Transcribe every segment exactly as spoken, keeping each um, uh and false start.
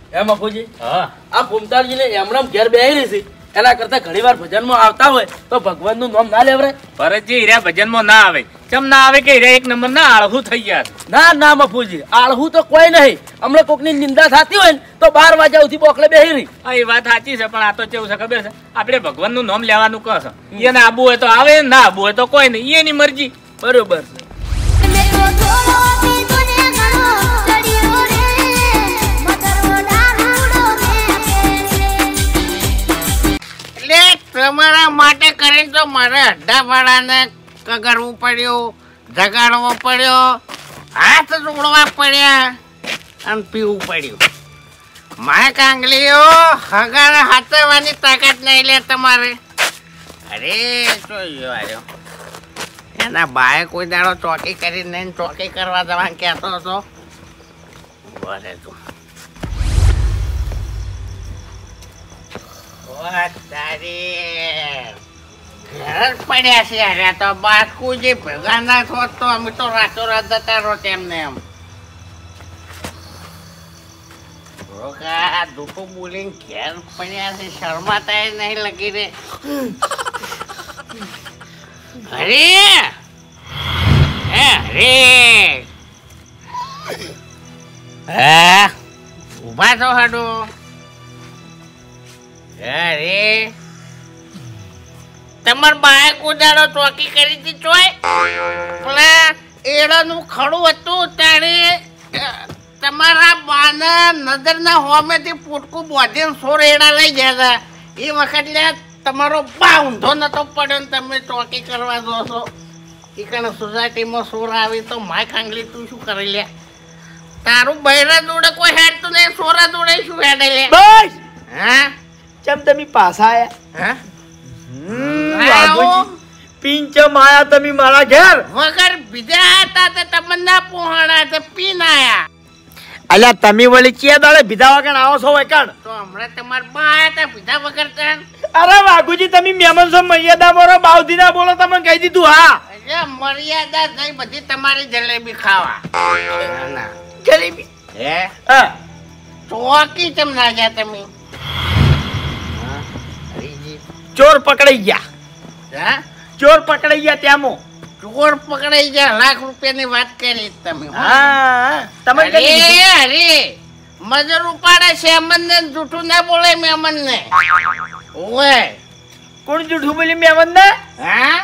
એમ બાપુજી હા આ ભૂમતાળજીને એમણામ ઘેર બેહી રહી છે એના કરતા ઘણી વાર ભજનમાં આવતા હોય તો ભગવાનનું નામ ના લેવરાય. ભરતજી હીરા ભજનમાં ના આવે. ચમ ના આવે કે હીરા એક નંબર ના આળહું થઈ ગયા. ના ના બાપુજી આળહું તો કોઈ નહીં. હમણાં કોકની નિંદા થતી હોય ને તો બાર વાગ્યા સુધી બોકલે બેહી રહી. હા એ વાત સાચી છે પણ આ તો કેવું છે ખબર છે આપણે ભગવાનનું નામ લેવાનું કહે છે. એને આબુ હોય તો આવે ના આબુ હોય તો કોઈ નહીં એની મરજી. બરોબર છે. તમારા માટે કરીને તો મારે અડધા ભાડાને કગરવું પડ્યું, જગાડવો પડ્યો, હાથ જોડવા પડ્યા અને પીવું પડ્યું. મારે કાંગલીઓ હગાને હાથવાની તાકાત નહીં લે તમારે. અરે જોયો આવ્યો એના બાએ કોઈ દાડો ચોકી કરી નહીં ચોકી કરવા જવાનું કહેતો હતો. બોલે તું પડ્યા છે અરે તો બાસ્કુજી ભેગા ના થોત તો અમે તો રાતો રાત જતા રહો તેમને એમ દુઃખો બોલીને ઘેર પડ્યા છે. શરમાતા નહીં લગી રે. અરે અરે હે ઉભા તો હાડો. અરે તમાર બાએ કુદાડો ચોકી કરી હતી ચોય પેલા એડાનું ખડું હતું ત્યારે તમારા બાના નજરના હોમેથી ફૂટકું બોધીને સોર એડા લઈ ગયા હતા. એ વખત લે તમારો બા ઊંધો નતો પડ્યો ને તમે ચોકી કરવા દો છો. એ કારણ સોસાયટીમાં સોર આવી તો માય ખાંગલી તું શું કરી લે. તારું બૈરા જોડે કોઈ હેડતું નહીં. સોરા જોડે શું હેડે લે. બસ હા ચમ તમે પાછા આયા. હા પિંચમ આયા તમે મારા ઘેર વગર બીજા હતા તે તમને ના પોહણા તે પીન આયા. અલ્યા તમે વળી ચિયા દાડે ભીધા વગર આવો છો વકણ તો હમણાં તમાર બા આયા તા ભીધા વગર તન. અરે વાઘુજી તમે મહેમાન છો મર્યાદા મોરો બાવધી ના બોલો તમે કહી દીધું. હા અરે મર્યાદા નહીં બધી તમારી જલેબી ખાવા. જલેબી હે હા ચોકી ચમ ના ગયા તમે. ચોર પકડાઈ ગયા. હા ચોર પકડાઈ ગયા ત્યાંમો. ચોર પકડાઈ ગયા લાખ રૂપિયાની વાત કરી તમે. હા તમે અરે અરે મજૂર ઉપાડે છે અમન ને જૂઠું ના બોલે મેમન ને. ઓય કોણ જૂઠું બોલી મેમન ને? હા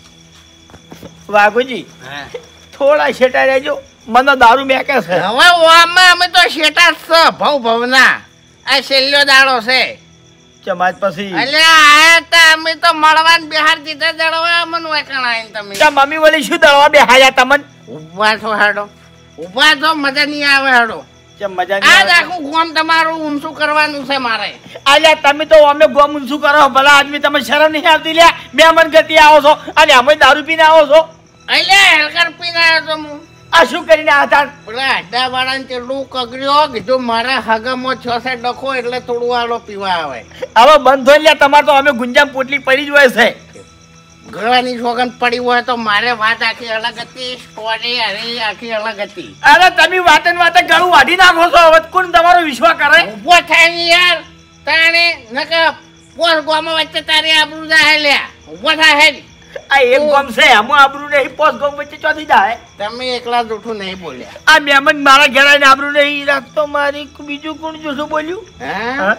વાઘુજી થોડા શેટા રહેજો મને દારૂ મેકે છે. હવે ઓમાં અમે તો શેટા છ ભવ ભવના. આ છેલ્લો દાડો છે. ચમાજ પછી એટલે આયા તા અમે તો મળવાન બિહાર દીધા દળવા મન વકણાઈને તમે. ચા મમ્મી વળી શું દળવા બેહાયા તમન? ઉભા છો હાડો ઉભા છો મજા નહીં આવે હાડો. ચમ મજા આ નહીં આવે. આખું ગોમ તમારું ઊંચું કરવાનું છે મારે. અલ્યા તમે તો અમે ગોમ ઊંચું કરો ભલા આદમી તમે શરમ નહીં આવતી લ્યા. મેમન ગતિ આવો છો અને અમે દારૂ પીને આવો છો. અલ્યા હેલકર પીને આવ્યો તો હું. આ શું કરીને હતા? પેલા અડ્ડા વાળાને તેટલું કગડ્યો કીધું મારા હગામાં છ સાત ડખો એટલે થોડું આલો પીવા આવે. હવે બંધ થઈ લ્યા તમારે તો અમે ગુંજામ પોટલી પડી જ હોય છે. ગળવાની સોગંદ પડી હોય તો મારે વાત આખી અલગ હતી. સ્ટોરી અરે આખી અલગ હતી. અરે તમે વાતે ને વાતે ગળું વાઢી નાખો છો. હવે કોણ તમારો વિશ્વાસ કરે? ઉભો થાય ને યાર તાણે નકા પોસ ગોમાં વચ્ચે તારી આબરૂ જાય લ્યા. ઉભો થાય હે. આ એક ગોમ છે આમાં આબરૂ નહીં. પોસ ગોમ વચ્ચે ચોથી જાય. તમે એકલા જૂઠું નહીં બોલ્યા. આ મહેમાન મારા ઘેર આવીને આબરૂ નહીં રાખતો મારી. બીજું કોણ જૂઠું બોલ્યું? હા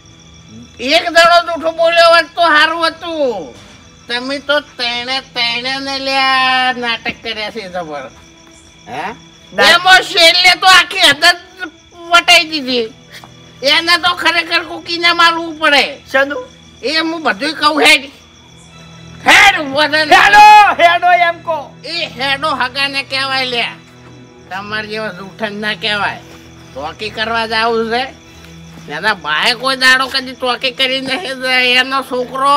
એક દડો જૂઠું બોલ્યો હોત તો સારું હતું. તમે તો તેણે તેણે ને લ્યા નાટક કર્યા છે જબર. હે એમાં શેરલે તો આખી હદ વટાઈ દીધી. એને તો ખરેખર કુકીને મારવું પડે. શાનું? એ હું બધું કહું હેડ હેડ હેડો હેડો એમ કો. એ હેડો હગાને કહેવાય લ્યા. તમારે જેવા જૂઠન ના કહેવાય. ચોકી કરવા જાવું છે. એના બાએ કોઈ દાડો કદી ચોકી કરી નહીં. એનો છોકરો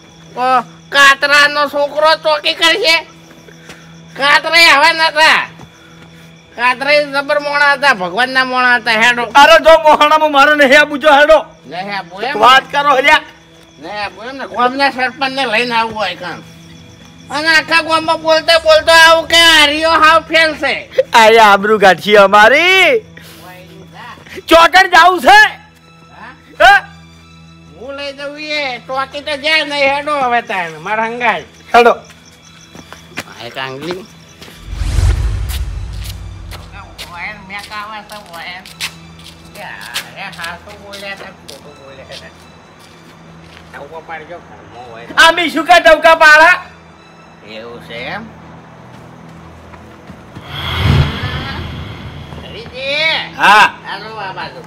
કાતરા નો છોકરો ચોકી કરશે. કાતરા હવે નતા. કાતરા જબર મોણા હતા. ભગવાન ના મોણા હતા. હેડો. અરે જો મોહણામાં મારો નહીં આબુ જો હેડો. નહીં આબુ એમ વાત કરો હલ્યા. નહીં આબુ એમ ને ગામના સરપંચ ને લઈને આવવું હોય કામ. અને આખા ગામમાં બોલતા બોલતો આવું કે હરિયો હાવ ફેલ છે. આયા આબરૂ ગાંઠી અમારી. ચોકડ જાવું છે હા? હા? હું લઈ જવું એ ચોકી તો જાય નહીં હેડો હવે તારે મારા હંગાય હેડો એક આંગલી વાયર મેં કાવા તો વાયર અરે હાથો બોલ્યા હતા ખોટું બોલ્યા હતા ટવકો પાડજો ઘરમાં હોય આમી શું કા ટવકા પાડા એવું છે એમ હરીજી હા હાલો આ બાજુ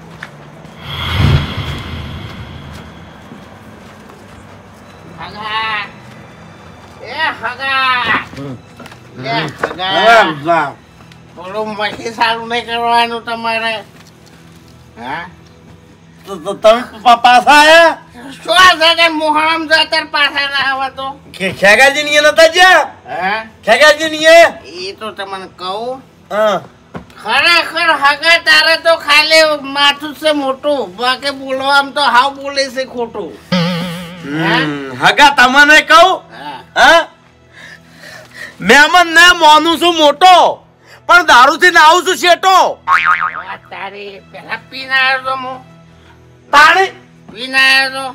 હગા એ હગા એ હગા થોડું મશી સારું નહીં કરવાનું તમારે હા તમે પાછા આયા શું છે કે મોહરમ જાતર પાછા ના આવે તો ખેગાજી ની નતા જ્યાં હા ખેગાજી ની એ તો તમને કહું હા ખરેખર હગા તારે તો ખાલી માથું છે મોટું બાકી બોલવા તો હાવ બોલે છે ખોટું હગા તમને કહું હા હા મેમન ને મોનું છું મોટો પણ દારૂ થી ના આવું છું શેટો આ તારી પેલા પીને આવ્યો તો હું તાણી પીને આવ્યો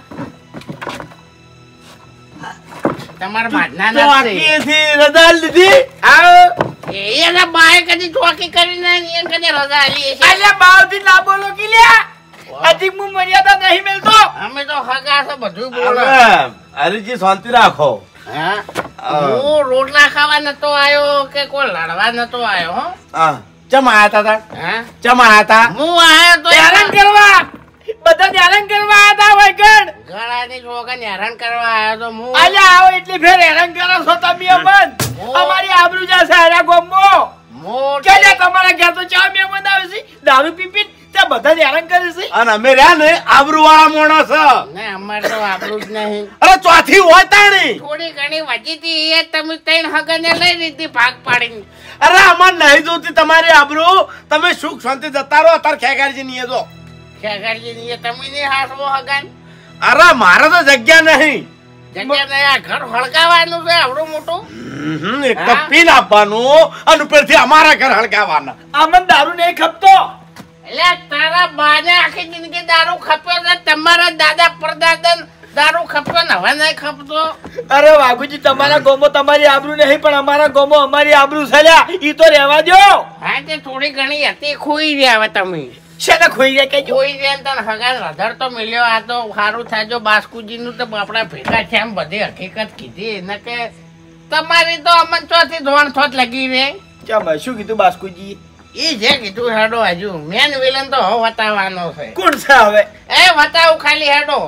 તો તમારા માધના તો નથી આખીથી રજા લીધી આવો એના બાએ કદી ચોકી કરીને એ કદી રજા આલી છે અલ્યા બાવથી ના બોલો કે લ્યા હજી હું મર્યાદા નહીં મેલતો અમે તો હગા છે બધું બોલો હરીજી શાંતિ રાખો હા હું રોટલા ખાવા નતો આવ્યો કે કોઈ લડવા નતો આવ્યો હો હા ચમ આયા તા હા ચમ આયા તા હું આવ્યો તો હેરાન કરવા બધા હેરાન કરવા આયા તા વૈકણ ગળાની છોકરાને હેરાન કરવા આવ્યો તો હું અલ્યા આવો એટલી ફેર હેરાન કરો છો તમે અમન અમારી આબરૂ જશે હારા ગોમો મોટ કે લે તમારા ઘર તો ચા મે બનાવે છે દારૂ પી પી તે બધા હેરાન કરે છે અને અમે રહ્યા ને આબરૂ વાળા માણસ ને અમારે તો આપણું જ નહીં અરે ચોથી હોય તાણી થોડી ઘણી વધી હતી એ તમે ત્રણ હગને લઈ લીધી ભાગ પાડીને અરે અમાર નહીં જોતી તમારી આબરૂ તમે સુખ શાંતિ જતા રહો અત્યારે ખેગારજી ની જો ખેગારજી ની તમે નહીં હાસવો હગન અરે મારે તો જગ્યા નહીં જગ્યા નહીં આ ઘર હળગાવાનું છે આવડું મોટું હમ એક તો પીન આપવાનું અને ઉપરથી અમારા ઘર હળગાવાના અમન દારૂ નહીં ખપતો એટલે તારા બાને આખી જિંદગી દારૂ ખપ્યો ને તમારા દાદા પરદાદા દારૂ ખપ્યો ને હવે નહીં ખપતો અરે વાઘુજી તમારા ગોમો તમારી આબરૂ નહીં પણ અમારા ગોમો અમારી આબરૂ સલ્યા ઈ તો રહેવા દો હા તે થોડી ઘણી હતી ખોઈ રહ્યા હવે તમે શેને ખોઈ ગયા કે ખોઈ રહ્યા તને હગાન રધર તો મિલ્યો આ તો સારું થાય જો બાસ્કુજી નું તો આપડા ભેગા છે એમ બધી હકીકત કીધી એને કે તમારી તો અમન ચોથી ધોણ થોત લગી રે ચમ શું કીધું બાસ્કુજી ઈ જે કીધું હેડો હજુ મેન વિલન તો હવે વતાવવાનો છે કોણ છે હવે એ વતાવું ખાલી હેડો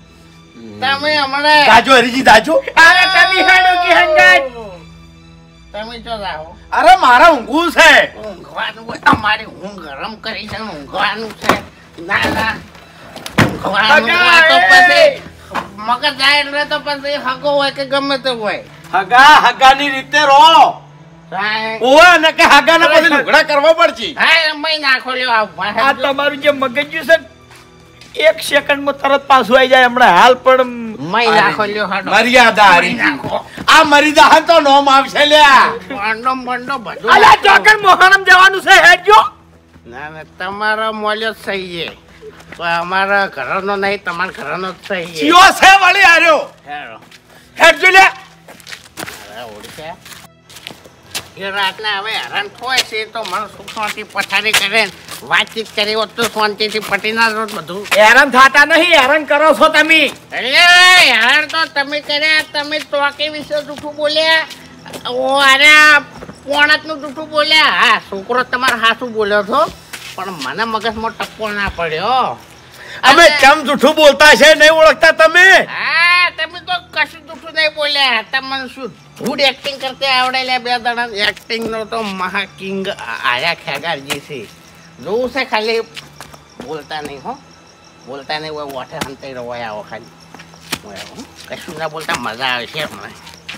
તમે હમણાં દાજો હરીજી દાજો અરે તમે હેડો કે હંગાત તમે જો જાઓ અરે મારા ઊંઘું છે ઊંઘવાનું હોય અમારી ઊંઘ ગરમ કરી છે ને ઊંઘવાનું છે ના ના ઊંઘવાનું હોય તો પછી મગજ જાય એટલે તો પછી હગો હોય કે ગમે તે હોય હગા હગાની રીતે રહો સાહેબ ઓવા ને કે હગાના પછી લુગડા કરવા પડશે હા મય નાખો લ્યો આ આ ભાષા તમારું જે મગજ્યું છે એક સેકન્ડ માં તરત પાછું આવી જાય હમણાં હાલ પણ મય નાખો લ્યો હાડો મર્યાદા મય હારી નાખો આ મર્યાદા તો નોમ આવશે લ્યા બંડો બંડો બધું અલા ચોકન મોહરમ જવાનું છે હેડજો ના ના તમારો મોલ્યો જ સહી છે તો અમારા ઘરનો નહીં તમારા ઘરનો જ સહી છે ચિયો છે વળી આર્યો હેડો હેડજો લે અરે ઓળખ્યા એ રાતના હવે હેરાન થાય છે તો મને સુખ શાંતિ પથારી કરે ને વાતચીત કરી હોત તો શાંતિથી પટી ના રોજ બધું હેરાન થાતા નહીં હેરાન કરો છો તમે અરે હેરાન તો તમે કર્યા તમે ચોકી વિશે જૂઠું બોલ્યા ઓ અરે પોણત નું જૂઠું બોલ્યા હા છોકરો તમારે હાસું બોલ્યો છો પણ મને મગજમાં ટપ્પો ના પડ્યો અમે કેમ જૂઠું બોલતા છે નહીં ઓળખતા તમે હા તમે તો કશું જૂઠું નહીં બોલ્યા તમને શું ગુડ એક્ટિંગ કરતે આવડે લે બે દડા એક્ટિંગ નો તો મહા કિંગ આયા ખેગારજી છે જોવું છે ખાલી બોલતા નહીં હો બોલતા નહીં હોય વોટે હંતાઈ રહો આવો ખાલી હોય હો. કશું ના બોલતા મજા આવે છે હમણાં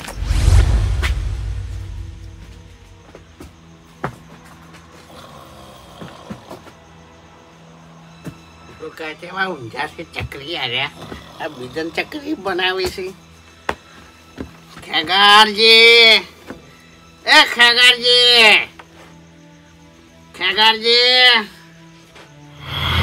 તો કાચે માં ઊંઝા છે ચકરી આર્યા આ બીજન ચકરી બનાવી છે ખેગારજી એ ખેગારજી ખેગારજી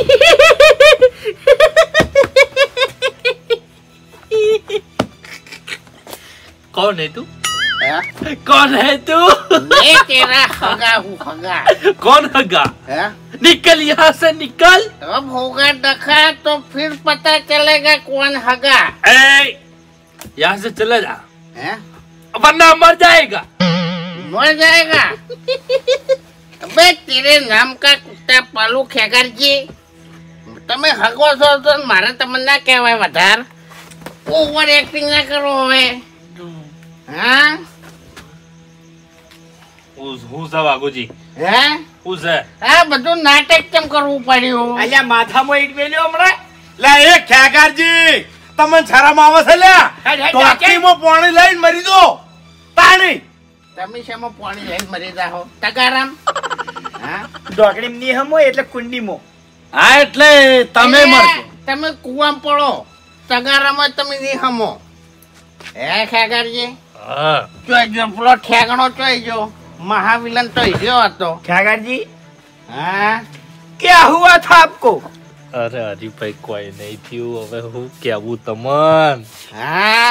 कौन है तू? हाँ? कौन है तू? मैं तेरा हगा हूँ हगा। कौन हगा? हाँ? निकल यहाँ से निकल। अब होगा दखा तो फिर पता चलेगा कौन हगा। ए, यहाँ से चला जा, हाँ? वरना मर जाएगा। मर जाएगा। अबे तेरे नाम का कुत्ता पालू खेगर जी, તમે હગો છો તો મારે તમને ના કહેવાય વધાર ઓવર એક્ટિંગ ના કરો હવે. હા હું છે વાઘુજી? હે હું છે? આ બધું નાટક કેમ કરવું પડ્યું? અલ્યા માથામાં ઈટ મેલ્યો હમણાં. લે એ ખેગારજી, તમને શરમ આવે છે? લ્યા ટોકીમાં પાણી લઈને મરી દો પાણી. તમે શેમાં પાણી લઈને મરી જાઓ તગારામ? હા ઢોકળીમાં ની હમો એટલે કુંડીમાં. હા એટલે તમે મરશો. તમે કુવામાં પડો, તગારામાં તમે નહીં હમો. હે ખેગારજી? હા ચોઈ જો પેલો ઠેગણો ચોઈ જો મહાવિલન તો હીરો હતો. ખ્યાગારજી, હા क्या हुआ था आपको? અરે હરીભાઈ કોઈ નહીં થયું, હવે હું કેવું તમન. હા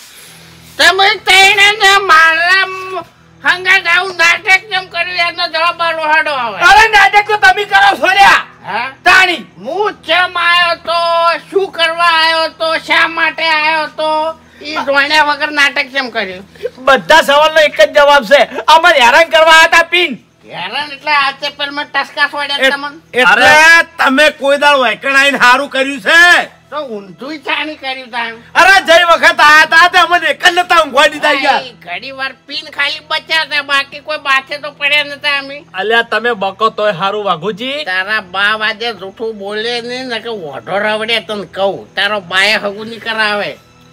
તમે તઈને ને મારા હંગાત આવું નાટક કેમ કર્યું એનો જવાબ આલો હાડો હવે. અરે નાટક તો તમે કરો છો લ્યા. હા તાણી હું ચમ આવ્યો તો, શું કરવા આવ્યો તો, શા માટે આવ્યો તો, ઈ જોણ્યા વગર નાટક કેમ કર્યું? બધા સવાલનો એક જ જવાબ છે, અમારે હેરાન કરવા હતા પીન. હેરાન એટલે આ ચેપલ માં ટસકા ફોડ્યા તમને એટલે તમે કોઈ દાળ વૈકણ આઈને સારું કર્યું છે? તો ઊંધું છાણી કર્યું તાણ. અરે જઈ વખત આયા તા તે અમને એક જ નતા ઊંઘવા દીધા યાર. આઈ ઘડી વાર પીન ખાલી બચ્યા હતા, બાકી કોઈ બાથે તો પડ્યા નતા અમે. અલ્યા તમે બકો તોય હારું વાઘુજી. તારા બા વાજે જૂઠું બોલે નહીં ને કે ઓઢો રવડે તને કહું. તારો બાએ હગું નહીં કરાવે.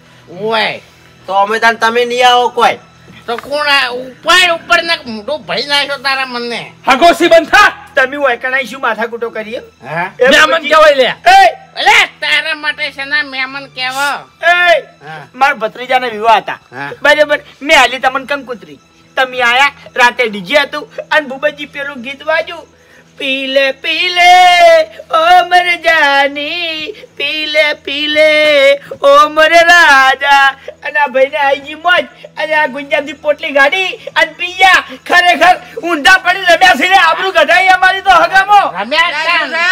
ઓય તો અમે તાન તમે નહીં આવો કોઈ. તો કોણ આ ઉપર ઉપર ને મોઢું ભરી નાખ્યો તારા મને? હગોસી બંધા તમે વૈકણાઈ શું માથાકૂટો કરી એમ? હા એ મહેમાન પછી- કહેવાય લે. એ અલે તારા માટે છે ને મહેમાન કેવો? એ મારા ભત્રીજાના વિવાહ હતા, હા. બરાબર. મેં હાલી તમને કંકુતરી, તમે આયા, રાતે ડીજે હતું અને ભૂપતજી પેલું ગીત વાજ્યું, પીલે પીલે ઓ મર જાની, પીલે પીલે ઓ મર રાજા. અને આ ભાઈને આઈજી મોજ અને આ ગુંજાબની પોટલી ગાડી અને પિયા ખરેખર ઊંધા પડી રમ્યા છે ને આબરૂ કઢાઈ અમારી તો હગામો. રમ્યા શું તાન.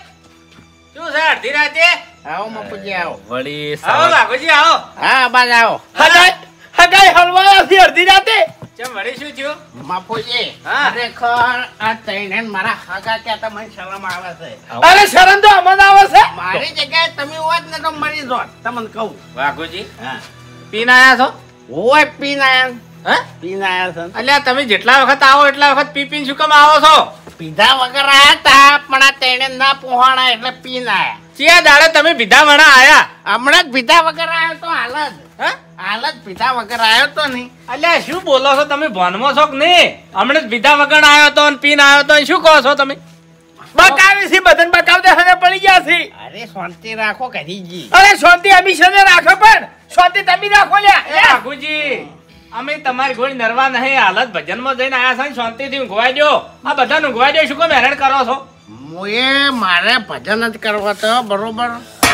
છે અડધી રાતે? આવો મપુજી આવો. વળી આવો સવાર- વાઘુજી આવો. હા બાજ આવો. હગાઈ હગાઈ હલવાયા છે અડધી રાતે. ચમ વળી શું થયું? મપુજી હા. ખરેખર આ તઈને મારા હગા ત્યાં તો મને શરમ આવે છે. અરે શરમ તો અમને આવે છે. મારી જગ્યાએ તમે હોત ને તો મરી જોત તમને કહું. વાઘુજી હા પીને આયા છો? ઓય પીન આયા હે? પીન આયા છે. અલ્યા તમે જેટલા વખત આવો એટલા વખત પી પીને શું કામ આવો છો? પીધા વગર આયા તા પણ આ તઈને ના પહોંચાણા એટલે પીન આયા. ચિયા દાડે તમે પીધા વણા આયા? હમણાં જ પીધા વગર આવ્યો તો હાલ જ હે? હાલ જ પીધા વગર આવ્યો તો નહીં. અલ્યા શું બોલો છો તમે? ભોનમાં છો કે નહીં? હમણાં જ પીધા વગર આવ્યો તો ને પીને આવ્યો તો ને શું કહો છો તમે? બકાવી છે બદન બકાવતે હને પડી ગયા છે. અરે શાંતિ રાખો કરીજી. અરે શાંતિ અમી છે ને રાખો, પણ શાંતિ તમે રાખો લ્યા. એ વાઘુજી અમે તમારી ગોળી નરવા નહીં, હાલત ભજનમાં જઈને આયા છે ને શાંતિથી ઊંઘવાઈ દો. આ બધા ઊંઘવાઈ દો, શું કામ હેરાન કરો છો? મુએ મારે ભજન જ કરવા તો બરોબર.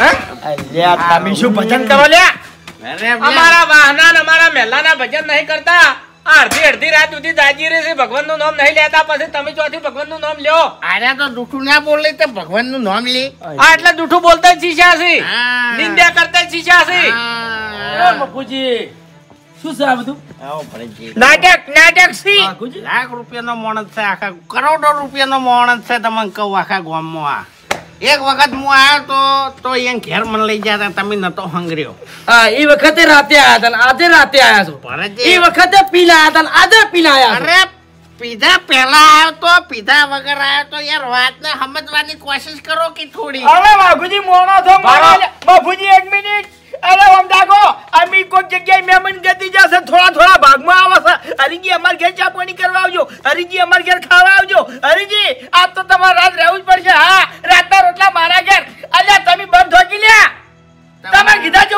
અલ્યા તમે શું ભજન કરો લ્યા? અરે અમારા વાહના ને અમારા મહેલાના ભજન નહીં કરતા. આ અડધી અડધી રાત સુધી જાજી રહે છે, ભગવાનનું નામ નહીં લેતા, પછી તમે ચોથી ભગવાનનું નામ લ્યો. આર્યા તો જૂઠું ના બોલે તો ભગવાન નું નામ લે. આ એટલે જૂઠું બોલતા જ શીશા છે, હા. નિંદ્યા કરતા જ શીશા છે. હા. બાપુજી શું છે આ બધું? આવો ભણેજી. નાટક નાટક સી. વાઘુજી લાખ રૂપિયાનો માણસ છે, આખા કરોડો રૂપિયાનો માણસ છે. તમને કહું આખા ગામમાં આ એક વખત હું આવ્યો તો તો એ ઘેર મને લઈ જતા, તમે નતો હંગર્યો. હા એ વખતે રાતે આયા હતા ને આજે રાતે આયા છો. ભણેજી. એ વખતે પીને આયા હતા ને આજે પીને આયા છો. અરે પીધા પહેલા આવ્યો તો પીધા વગર આવ્યો તો યાર વાતને સમજવાની કોશિશ કરો કે થોડી. હવે વાઘુજી મોણો થો મોણો લે. બાપુજી એક મિનિટ. અરે આમ દાખો અમી કોઈક જગ્યાએ મહેમાન ગતિ જશે, થોડા થોડા ભાગમાં આવે છે. હરીજી અમાર ઘેર ચા પાણી કરવા આવજો, હરીજી અમાર ઘેર ખાવા આવજો. હરીજી આજ તો તમારે રાત રહેવું જ પડશે. હા રાતના રોટલા મારા ઘેર. અલ્યા તમે બંધ ધોકી લ્યા. તમારે કીધા જેવું જ નહીં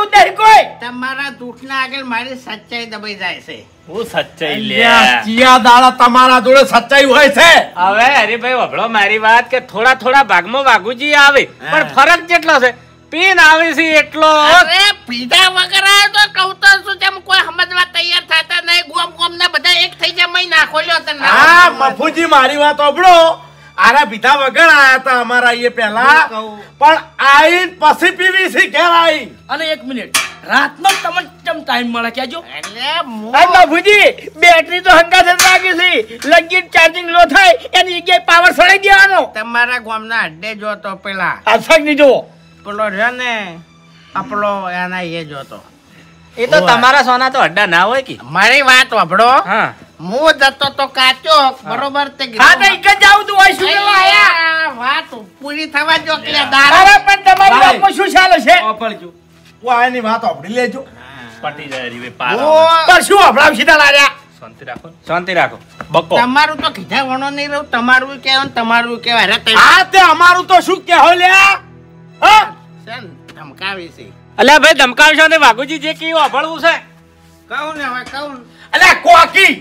કોઈ તમારા દુઃખના આગળ મારી સચ્ચાઈ દબાઈ જાય છે. હું સચ્ચાઈ લે અલ્યા, ચિયા દાડા તમારા જોડે સચ્ચાઈ હોય છે. હવે હરીભાઈ વભળો મારી વાત કે થોડા થોડા ભાગમાં વાઘુજી આવે પણ ફરક કેટલો છે પીન આવે છે એટલો અરે પીધા વગર આવ્યો તો કહું તો શું જેમ કોઈ સમજવા તૈયાર થતા નહીં. ગોમ ગોમ ના બધા એક થઈ જાય મય નાખો લ્યો તને. હા મફુજી મારી વાત સાંભળો. આરા પીધા વગર આયા હતા અમારા અહીંયા પહેલા, પણ આઈન પછી પીવીસી ઘેર આઈ. અને એક મિનિટ રાતનો તમને કેમ ટાઈમ મળે કેજો? એટલે હું- આ બાપુજી બેટરી તો હંગાત જ લાગી છે. લગીન ચાર્જિંગ લો થાય એની જગ્યાએ પાવર સળાઈ દેવાનો. તમારા ગામના અડ્ડે જોતો પેલા આ શક નહીં જોવો. પેલો રહ્યો ને આપણો એના એ જોતો. એ તો તમારા સોના તો અડ્ડા ના હોય કે મારી વાત વાપડો. હા હું જતો તો કાચો બરોબર તે હા તો એક જ જાવ તું હોય શું કરવા આયા? આ વાત પૂરી થવા જો કે દારા અરે પણ તમારી ભાઈ. વાતમાં શું ચાલે છે? ઓપળજો. ઓ આની વાત સાંભળી લેજો. પટી જાય હરીભાઈ પાર હું- પણ શું હભળાવ સીધા લાર્યા? શાંતિ રાખો ને. શાંતિ રાખો બકો તમારું તો કીધા વણો નહીં રહું. તમારું કેવું ને તમારું કેવાય. અરે તે આ તે અમારું તો શું કહો લ્યા? હા છે ને, ધમકાવી છે. અલ્યા ભાઈ ધમકાવશો ને વાઘુજી જે કેવું અભળવું છે કહું ને હવે કહું ને. અલ્યા કોકી.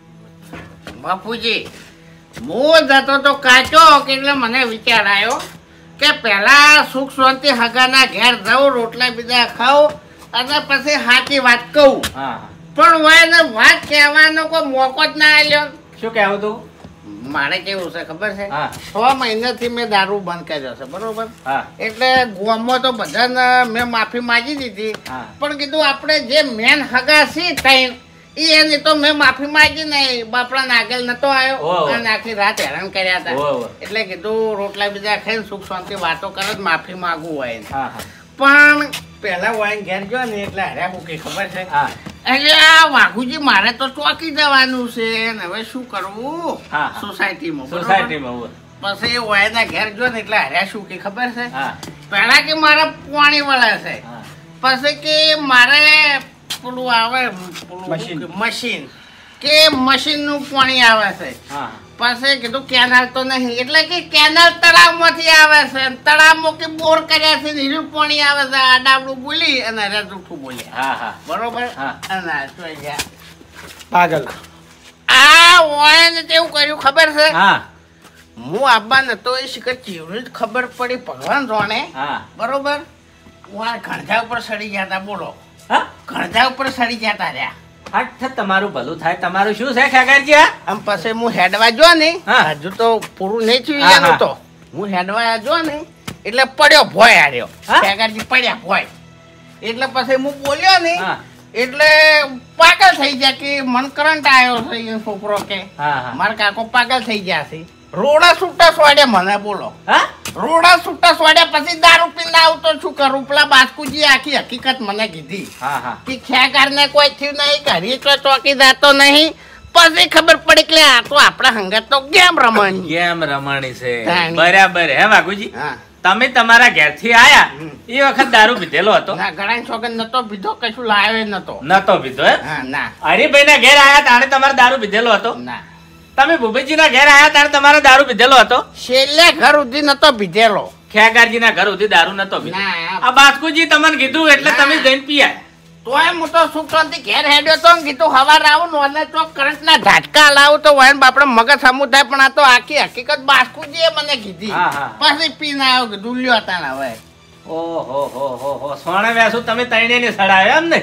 બાપુજી હું જતો તો કાચો કે એટલે મને વિચાર આવ્યો કે પેલા સુખ શાંતિ હગાના ઘેર જાઉં, રોટલા બીજા ખાઉં અને પછી સાચી વાત કહું. હા પણ હોય ને વાત કહેવાનો કોઈ મોકો જ ના આલ્યો. શું કહેવું તું મારે કેવું છે ખબર છે? હા. છ મહિનાથી મેં દારૂ બંધ કર્યો છે બરોબર. હા એટલે ગામમાં તો બધાને મેં માફી માંગી દીધી. હા. પણ કીધું આપણે જે મેન હગા છે ત્રણ ઈ એની તો મેં માફી માંગી નહીં. બાપડા આગળ નતો ઓહો. આવ્યો અને આખી રાત હેરાન કર્યા હતા. ઓહો. એટલે કીધું રોટલા બીજા ખાઈને સુખ શાંતિ વાતો કરે જ માફી માંગવું હોય. હા હા પણ પેલા વાઈન ઘેર ગયો ને એટલે હર્યા હું કઈ ખબર છે? હા એટલે આ વાઘુજી મારે તો ચોકી જવાનું છે ને હવે શું કરવું હા, હા. સોસાયટીમાં બરોબર? સોસાયટીમાં હોય. પછી વાયના ઘેર ગયો ને એટલે હર્યા શું કે ખબર છે? હા પેલા કે મારે પાણી વળે છે, હા પછી કે મારે પેલું આવે પેલું મશીન. શું કે મશીન કે મશીન નું પાણી આવે છે. હા પછી કીધું કેનાલ તો નહીં એટલે કે કેનાલ તળાવમાંથી આવે છે. તળાવમાં કે બોર કર્યા છે ને એનું પાણી આવે છે. આ ડાબડું બોલી અને હરે જૂઠું બોલ્યા હા હા બરોબર. હા. અને આ જોઈ ગયા. પાગલ. આ ઓયને કેવું કર્યું ખબર છે? હા હું આબા નતો એ શિખર ચીવડી જ ખબર પડી ભગવાન જાણે હા બરોબર. હું આ ઘણજા ઉપર સડી ગયા તા બોલો. હા ઘણજા ઉપર સડી ગયા તા રહ્યા. હટ તમારું ભલું થાય તમારું શું છે ખેગારજી આ આમ પછી હું હેડવા જો ને હા. હજુ તો પૂરું નહીં થયું હા, એનું હા. તો હું હેડવા જો ને એટલે પડ્યો ભોય હાર્યો. હા? ખેગારજી પડ્યા ભોય એટલે પછી હું બોલ્યો ને હા એટલે પાગલ થઈ ગયા કે મન કરંટ આવ્યો છે એ છોકરો કે હા હા મારા કાકો પાગલ થઈ ગયા છે. રોડા છૂટા સોડ્યા મને બોલો. હા રોડા છૂટા સોડ્યા પછી દારૂ પીને આવતો શું કરું? પેલા બાસ્કુજી આખી હકીકત મને કીધી હા હા કે ખેગાર ને કોઈ થયું નહીં, ઘરે તો ચોકી જતો નહીં. પછી ખબર પડી કે આ તો આપણા હંગત તો ગેમ રમવાની. ગેમ રમણી છે તાણી. બરાબર હે વાઘુજી હા તમે તમારા ઘેરથી આયા હમ. એ વખત દારૂ પીધેલો હતો ના ગળાની સોગંદ નતો પીધો, કશું લાવ્યો નતો. નતો પીધો હે હા ના હરિભાઈ ના ઘેર આયા તાણે તમારે દારૂ પીધેલો હતો ના તમે ભૂપેજી ના ઘેર આયા તાણે તમારે દારૂ પીધેલો હતો છેલ્લે ઘર સુધી નતો પીધેલો. ખેગારજી ના ઘર સુધી દારૂ નતો પીધો ના. આ બાસ્કુજી તમને કીધું એટલે ના. તમે જઈને પીયા તોય હું તો સુખ શાંતિ ઘેર હેડ્યો તો ને કીધું હવાર આવું નોને ચોક કરંટ ના ઝાટકા લાવું તો વાયન બાપડે મગજ સમું થાય. પણ આ તો આખી હકીકત બાસ્કુજીએ મને કીધી. હા, હા. પછી પીને આવ્યો કે દુલ્યો હતા ને હવે ઓહો હો હો હો સોણે વ્યાસુ તમે તઈને ને સડાયો એમ ને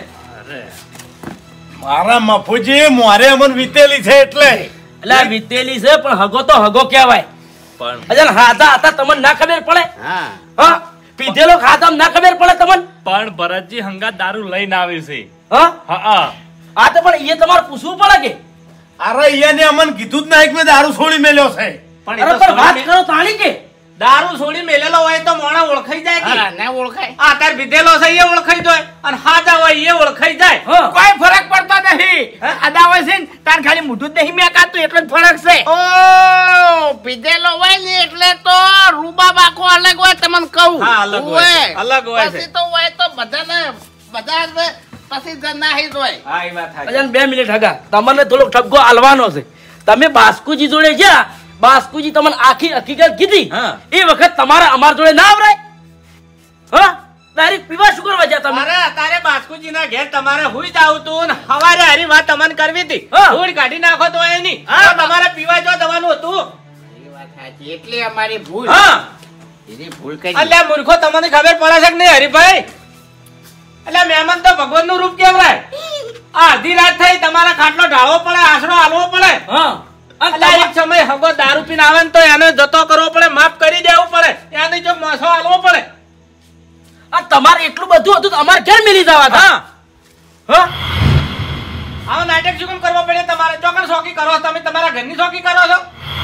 મારા મફુજી મોરે અમન વીતેલી છે એટલે એટલે આ વીતેલી છે પણ હગો તો હગો કહેવાય. પણ અજલ હાથા હતા તમને ના ખબર પડે? હા હા પીધેલો ખાતા ના ખબર પડે તમને? પણ ભરતજી હંગાત દારૂ લઈને આવી છે. હા હા હા આ તો પણ એ તમારે પૂછવું પડે કે? અરે ઈયાને અમન કીધું જ નહીં કે મેં દારૂ છોડી મેલ્યો છે. પણ અરે એ તો પણ વાત છોડી કરો તાણી કે દારૂ છોડી મેલેલો હોય તો મોણા ઓળખાઈ જાય કે હા ના ઓળખાય. આ તાર પીધેલો છે એ ઓળખાઈ જાય અને હાજા હોય એ ઓળખાઈ જાય હા કોઈ ફરક પડતો નહીં. આદા હોય છે ને તાર ખાલી મોઢું જ નહીં મેકાતું એટલો જ ફરક છે. ઓ પીધેલો હોય ને એટલે તો રૂબાબ આખો અલગ હોય તમને કહું. હા, અલગ હોય છે. અલગ હોય છે. પછી તો હોય તો બધાને બધા જ પછી જ નાહી જ હોય. હા એ વાત થાય અજલ બે મિનિટ હગા તમને થોડોક ઠપકો આલવાનો છે. તમે બાસ્કુજી જોડે ગયા, બાસ્કુજી તમને આખી હકીકત કીધી. હા. એ વખત તમારે અમાર જોડે ના આવરાય? હા ડાયરેક્ટ પીવા શું કરવા ગયા તમે અરે તારે બાસ્કુજીના ઘેર તમારે હુઈ જાવ તું ને હવારે હારી વાત તમને કરવી હતી હા. ધૂળ કાઢી નાખો તો એની હા. તો તમારે પીવા જો જવાનું હતું એ વાત સાચી. એટલે અમારી ભૂલ હા એની ભૂલ કરી અલ્યા મૂર્ખો તમને ખબર પડે છે કે નહીં હરીભાઈ એટલે મહેમાન તો ભગવાન નું રૂપ કેવરાય આ અડધી રાત થઈ તમારા ખાટલો ઢાળવો પડે આશરો હાલવો પડે હા અને અલ્યા તમા- એક સમય હગો દારૂ પીને આવે ને તો એને જતો કરવો પડે માફ કરી દેવું પડે એની જો મોસો હાલવો પડે આ તમારે એટલું બધું હતું તો અમારે ક્યાં મિલી જવા હતા હા હા આવો નાટક શું કેમ કરવો પડે તમારે ચોકન શોકી કરો છો તમે તમારા ઘરની શોકી કરો છો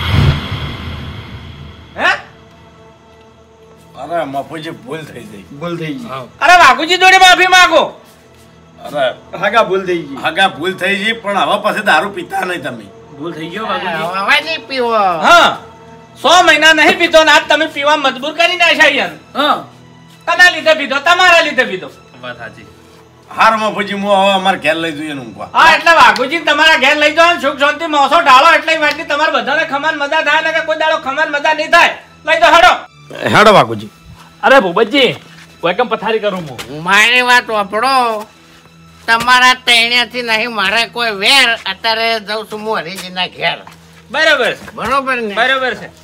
હે અરે મફુજી ભૂલ થઈ ગઈ ભૂલ થઈ ગઈ અરે વાઘુજી જોડે માફી માંગો અરે હાગા ભૂલ થઈ ગઈ હગા ભૂલ થઈ ગઈ પણ હવે પછી દારૂ પીતા નહીં તમે ભૂલ થઈ ગયો બાબુજી હવે નહીં પીવો હા સો મહિના નહીં પીધો ને આજ તમે પીવા મજબૂર કરી નાખ્યા યાર હા કના લીધે પીધો તમારા લીધે પીધો વાત સાચી હાર મફુજી હું હવે અમારે ઘેર લઈ જોઈએ ને ઊંઘવા હા એટલે વાઘુજી તમારા ઘેર લઈ જાઓ ને સુખ શાંતિ મોસો ઢાળો એટલે વાતની તમારે બધાને ખમાન મજા થાય ને કે કોઈ દાડો ખમાન મજા નહીં થાય લઈ જાઓ હેડો હેડો બાપુજી અરે ભૂપતજી કોઈ કેમ પથારી કરું હું મારી વાત વાપરો તમારા તૈણ્યાથી નહીં મારે કોઈ વેર અત્યારે જઉં છું હું હરીજીના ઘેર બરોબર છે બરોબર ને બરોબર છે